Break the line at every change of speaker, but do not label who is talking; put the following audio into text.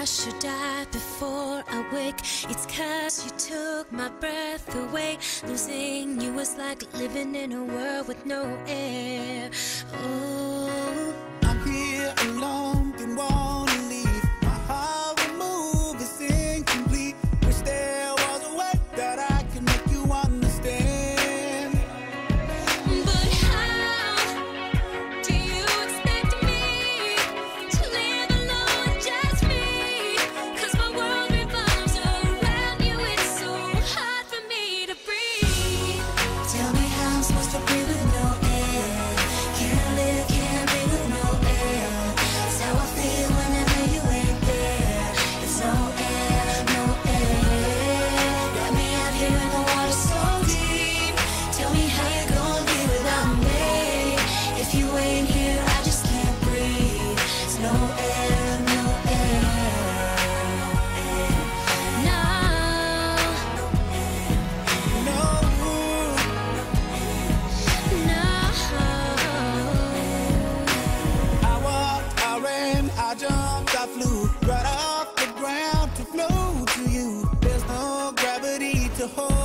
I should die before I wake. It's 'cause you took my breath away. Losing you was like living in a world with no air. Oh,
I'm here alone, didn't wanna leave. My heart will move, it's incomplete. Wish there was a way that I could make you understand.
but how do you expect me to live alone, just me? 'Cause my world revolves around you, it's so hard for me to breathe. Tell me how I'm supposed to breathe with no air. Can't live, can't breathe with no air. That's how I feel whenever you ain't there. There's no air, no air. Got me out here in the water so deep. Tell me how you gonna be without me. If you ain't here, I just can't breathe. There's no air, no air, no air. No.
No, I walked, I ran, I jumped, I flew right off the ground to flow to you. There's no gravity to hold